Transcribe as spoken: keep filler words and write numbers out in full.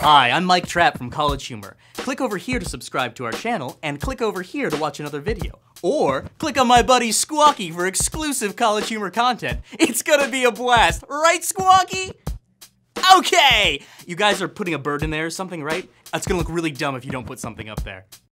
Hi, I'm Mike Trapp from College Humor. Click over here to subscribe to our channel, and click over here to watch another video. Or, click on my buddy Squawky for exclusive College Humor content. It's gonna be a blast, right Squawky? Okay! You guys are putting a bird in there or something, right? It's gonna look really dumb if you don't put something up there.